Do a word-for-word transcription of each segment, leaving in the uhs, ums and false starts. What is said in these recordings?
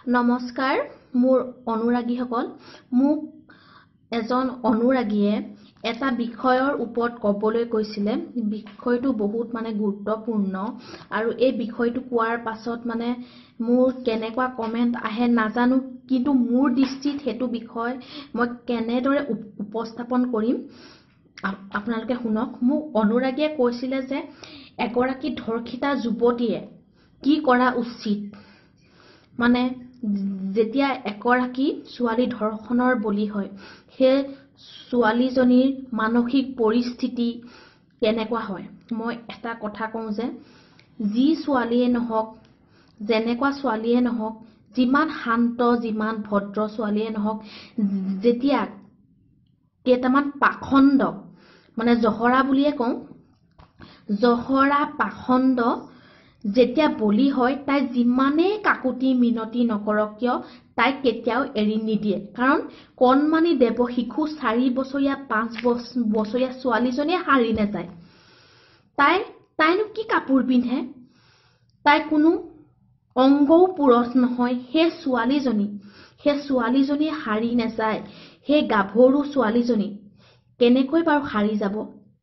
নমস্কাৰ মোৰ অনুৰাগীসকল মোক এজন অনুৰাগীয়ে এটা বিষয়ৰ ওপৰত ক'বলৈ কৈছিলে বিষয়টো বহুত মানে গুৰুত্বপূৰ্ণ আৰু এই বিষয়টো কোৱাৰ পাছত মানে মোৰ কেনেকুৱা কমেন্ট আহে নাজানো কিন্তু মোৰ দৃষ্টিত হেতু বিষয় মই কেনেদৰে উপস্থাপন কৰিম আপোনালোকে শুনক মোক অনুৰাগীয়ে কৈছিলে যে এগৰাকী ধৰ্ষিতা যুৱতীয়ে কি কৰা উচিত মানে যেতিয়া এগৰাকী ছোৱালী ধৰ্ষণৰ বলি হয় হে ছোৱালীজনীৰ মানসিক পৰিস্থিতি কেনেকুৱা হয় মই এটা কথা কওঁ যে যি ছোৱালীয়ে নহওক যেনেকুৱা ছোৱালীয়ে নহওক যিমান শান্ত যিমান ভদ্ৰ ছোৱালীয়ে নহওক যেতিয়া কেইটামান পাখণ্ড মানে জহৰা বুলিয়ে কওঁ জহৰা পাখণ্ড যেতিয়া বলি হয় তাই যিমানে কাকুতি মিনতি নকৰক কিয় তাই কেতিয়াও এৰি নিদিয়ে কাৰণ কণমানি দেৱ শিশু চাৰি বছৰীয়া পাঁচ বছৰীয়া ছোৱালীজনীয়ে হাৰি নাযায় তাই তাইনো কি কাপোৰ পিন্ধে তাই কোনো অংগও পুৰুষ নহয় হে ছোৱালীজনী হে ছোৱালীজনী হাৰি নাযায় হে গাভৰু ছোৱালীজনী কেনেকৈ বাৰু হাৰি যাব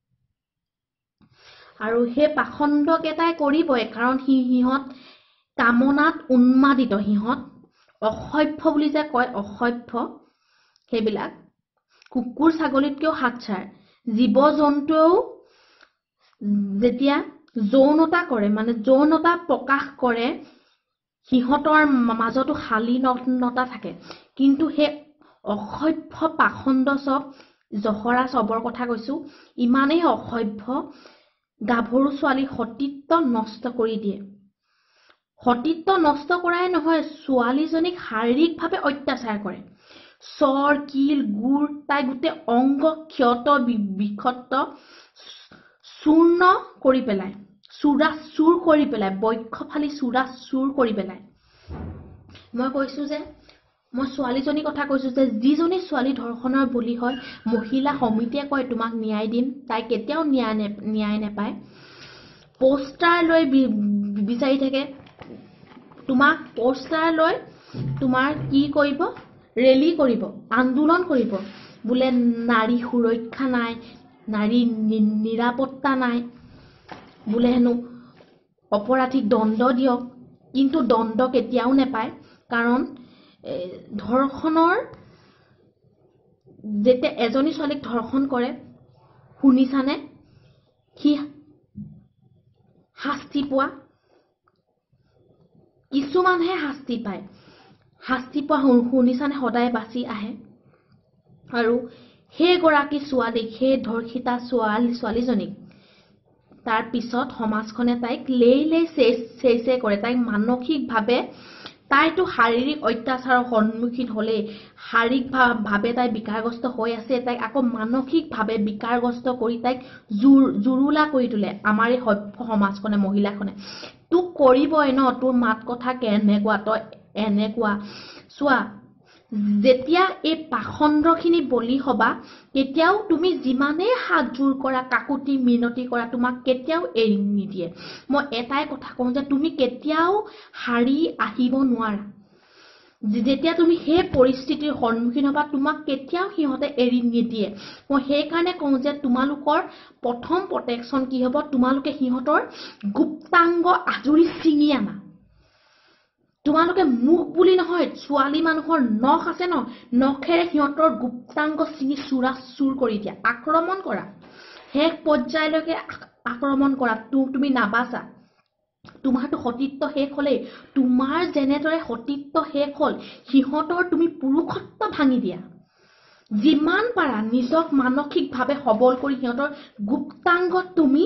আৰু হে পাখণ্ড কেটাই কৰিবই কাৰণ হি হিহত কামনাত উন্মাদিত হিহত অসভ্য বুলি যে কয় অসভ্য হেবিলাক কুকুৰ ছাগলীতকেও হাতছাৰ জীৱ জন্তুও যেতিয়া যৌনতা কৰে মানে যৌনতা প্ৰকাশ কৰে হিহতৰ মাজতো শালীনতা থাকে কিন্তু হে অসভ্য পাখণ্ড সব জহৰা সবৰ কথা কৈছো ইমানেই অসভ্য গাভৰু ছোৱালী সতীত্ব নষ্ট কৰি দিয়ে সতীত্ব নষ্ট কৰাই নহয় ছোৱালীজনীক শাৰীৰিকভাৱে অত্যাচাৰ কৰে সৰ কিল গুৰ তাই গোটে অংগ ক্ষত বিক্ষত চূৰ্ণ কৰি পেলাই চুৰা চুৰ কৰি পেলাই বক্ষফালি চুৰা চুৰ কৰি পেলাই মই কৈছো যে মই ছোৱালীজনীৰ কথা কৈছো যে যিজনী ছোৱালী ধৰ্ষণৰ বলি হয় মহিলা সমিতিয়ে কয় তোমাক ন্যায় দিম তাই কেতিয়াও ন্যায় ন্যায় নাপায় পোষ্টাৰ লৈ বিচাৰি থাকে তোমাক পোষ্টাৰ লৈ তোমাৰ কি কৰিব ৰেলী কৰিব আন্দোলন কৰিব বুলে নাৰী সুৰক্ষা নাই নাৰী নিৰাপত্তা নাই বুলে হেনো অপৰাধীক দণ্ড দিয়ক কিন্তু দণ্ড কেতিয়াও নাপায় কাৰণ ধৰ্ষণৰ যেতিয়া এজনী ছোৱালীক ধৰ্ষণ কৰে শুনিছানে কি শাস্তি পোৱা কিছুমানহে শাস্তি পায় শাস্তি পোৱা শুনিছানে সদায় বাছি আহে আৰু হে গৰাকী ছোৱালী হে ধৰ্ষিতা ছোৱালী ছোৱালীজনীক তাৰ পিছত সমাজখনে তাইক লেই লেই চেচে কৰে তাইক মানসিকভাৱে তাইতো শাৰীৰিক অত্যাচাৰৰ সন্মুখীন হলে শাৰীৰিকভাৱে তাই বিকাৰগ্ৰস্ত হৈ আছে তাইক আকৌ মানসিকভাৱে বিকাৰগ্ৰস্ত কৰি তাইক জুৰুলা কৰি তোলে আমাৰ এই সভ্য সমাজখনে মহিলাখনে তোক কৰিবই ন তোৰ মাত কথা কেনেকুৱা তই এনেকুৱা চোৱা যেতিয়া এই পাখণ্ডখিনি বলি হবা কেতিয়াও তুমি যিমানে হাত জোৰ কৰা কাকুতি মিনতি কৰা তোমাক কেতিয়াও এৰি নিদিয়ে মই এটাই কথা কওঁ যে তুমি কেতিয়াও হাৰি আহিব নোৱাৰা যেতিয়া তুমি সেই পৰিস্থিতিৰ সন্মুখীন হবা তোমাক কেতিয়াও সিহঁতে এৰি নিদিয়ে মই সেই কাৰণে কওঁ যে তোমালোকৰ প্ৰথম প্ৰটেকচন কি হ'ব তোমালোকে সিহঁতৰ গুপ্তাংগ আজুৰি ছিঙি আনা তোমালোকে মুখ বুলি নহয় ছোৱালী মানুহৰ নখ আছে ন নখেৰে সিহঁতৰ গুপ্তাংগ ছিঙি চুৰা চুৰ কৰি দিয়া আক্ৰমণ কৰা শেষ পৰ্যায়লৈকে আক্ৰমণ কৰা তুমি নাবাচা তোমাৰটো সতীত্ব শেষ হলে তোমাৰ যেনেদৰে সতীত্ব শেষ হল সিহঁতৰ তুমি পুৰুষত্ব ভাঙি দিয়া যিমান পাৰা নিজক মানসিকভাৱে সবল কৰি সিহঁতৰ গুপ্তাংগত তুমি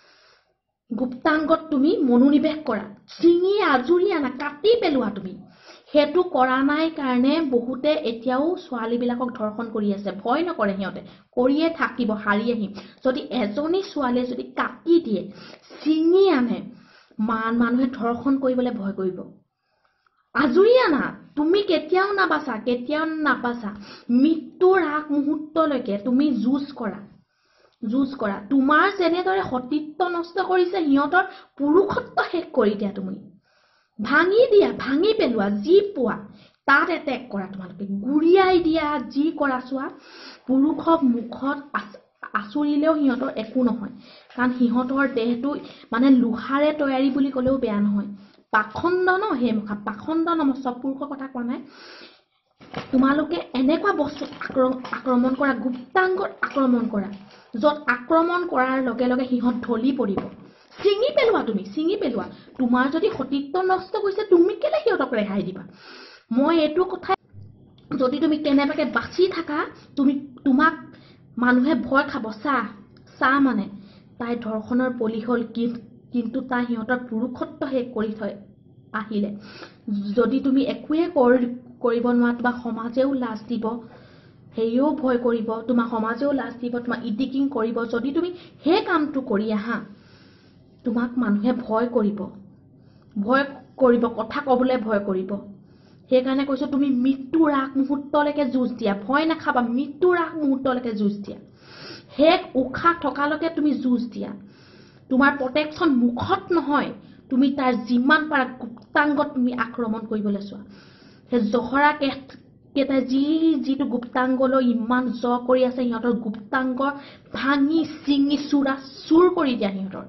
গুপ্তাংগত তুমি মনোনিৱেশ কৰা চিঙি আজুৰি আনা কাটি পেলোৱা তুমি হেতু কৰা নাই কাৰণে বহুতে এতিয়াও ছোৱালী বিলাকক ধৰ্ষণ কৰি আছে ভয় নকৰে সিহঁতে কৰিয়ে থাকিব হাৰি আহিম যদি এজনী ছোৱালীয়ে যদি কাটি দিয়ে চিঙি আনে মান মানুহে ধৰ্ষণ কৰিবলৈ ভয় কৰিব আজুৰি আনা তুমি কেতিয়াও নাবাচা কেতিয়াও নাবাচা মৃত্যুৰ আগ মুহূৰ্তলৈকে তুমি যুঁজ কৰা যুঁজ কৰা তোমাৰ যেনেদৰে সতীত্ব নষ্ট কৰিছে সিহঁতৰ পুৰুষত্ব শেষ কৰি দিয়া তুমি ভাঙি দিয়া ভাঙি পেলোৱা যি পোৱা তাত এটেক কৰা তোমালোকে গুৰিয়াই দিয়া যি কৰা চোৱা পুৰুষক মুখত আচুৰিলেও সিহঁতৰ একো নহয় কাৰণ সিহঁতৰ দেহটো মানে লোহাৰে তৈয়াৰী বুলি ক'লেও বেয়া নহয় পাখণ্ড ন হে মুখা পাখণ্ড ন সব পুৰুষৰ কথা কোৱা নাই তোমালোকে এনেকুৱা বস্তু আক্ৰমণ কৰা গুপ্তাংগত আক্ৰমণ কৰা যত আক্ৰমণ কৰাৰ লগে লগে সিহঁত ঢলি পৰিব চিঙি পেলোৱা তুমি চিঙি পেলোৱা তোমাৰ যদি সতীত্ব নষ্ট হৈছে তুমি কেলে সিহঁতক ৰেহাই দিবা মই এইটো কথা যদি তুমি কেনেবাকে বাচি থাকা তুমি তোমাক মানুহে ভয় খাব চা চা মানে তাই ধৰ্ষণৰ বলি হল কিন্তু তাই সিহঁতৰ পুৰুষত্ব হে কৰি থয় আহিলে যদি তুমি একোৱে কৰিব নোৱাৰা তোমাৰ সমাজেও লাজ দিব হেয়ো ভয় কৰিব তোমাৰ সমাজেও লাজ দিব তোমাৰ ইডিকিং কৰিব যদি তুমি হে কামটো কৰি আহা তোমাক মানুহে ভয় কৰিব ভয় কৰিব কথা কবলে ভয় কৰিব সেই কাৰণে কৈছো তুমি মৃত্যুৰ আগ মুহূৰ্তলৈকে যুঁজ দিয়া ভয় নাখাবা মৃত্যুৰ আগ মুহূৰ্তলৈকে যুঁজ দিয়া হেক উখা থকালৈকে তুমি যুঁজ দিয়া তোমাৰ প্ৰটেকচন মুখত নহয় তুমি তাৰ যিমান পাৰা গুপ্তাংগত তুমি আক্ৰমণ কৰিবলৈ চোৱা হে জহৰা কেটা যি যিটো গুপ্তাংগলৈ ইমান জ কৰি আছে সিহঁতৰ গুপ্তাংগ ভাঙি চিঙি চুৰা চুৰ কৰি দিয়া সিহঁতৰ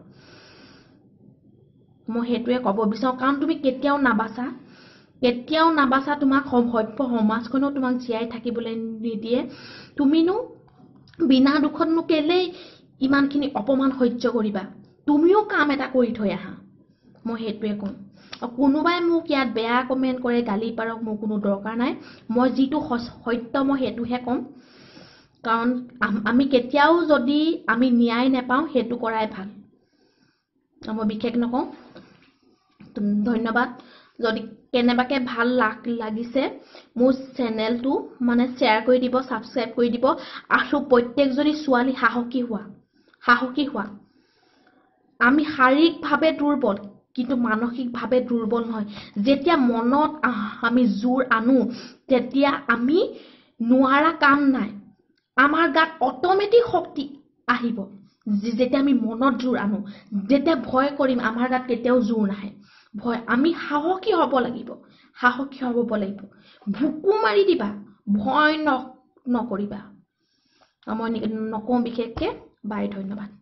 মই হেতুৱে ক'ব বিচাৰো কাৰণ তুমি কেতিয়াও নাবাচা কেতিয়াও নাবাচা তোমাক সভ্য সমাজখনো তোমাক জীয়াই থাকিবলৈ নিদিয়ে তুমিনো বিনা দুখতনো কেলে ইমানখিনি অপমান সহ্য কৰিবা তুমিও কাম এটা কৰি থৈ আহা মই হেতুৱে কম কোনোবাই মোক ইয়াত বেয়া কমেন্ট কৰে গালি পাৰক মোৰ কোনো দৰকাৰ নাই মই যিটো সত্য মই হেতুহে কম কাৰণ আমি কেতিয়াও যদি আমি ন্যায় নেপাওঁ হেতু কৰাই ভাল মই বিশেষ নকওঁ ধন্যবাদ যদি কেনেবাকে ভাল লাগিছে মোৰ চেনেলটো মানে শ্বেয়াৰ কৰি দিব সাবস্ক্ৰাইব কৰি দিব আৰু প্ৰত্যেকজনী ছোৱালী সাহসী হোৱা সাহসী হোৱা আমি শাৰীৰিকভাৱে দুৰ্বল কিন্তু মানসিকভাৱে দুৰ্বল নহয় যেতিয়া মনত আমি জোৰ আনো তেতিয়া আমি নোৱাৰা কাম নাই আমাৰ গাত অটোমেটিক শক্তি আহিব যেতিয়া আমি মনত জোৰ আনো যেতিয়া ভয় কৰিম আমাৰ গাত কেতিয়াও জোৰ নাহে ভয় আমি সাহসী হ'ব লাগিব সাহসী হ'ব লাগিব ভুকু মাৰি দিবা ভয় নকৰিবা মই নকওঁ বিশেষকে বাই ধন্যবাদ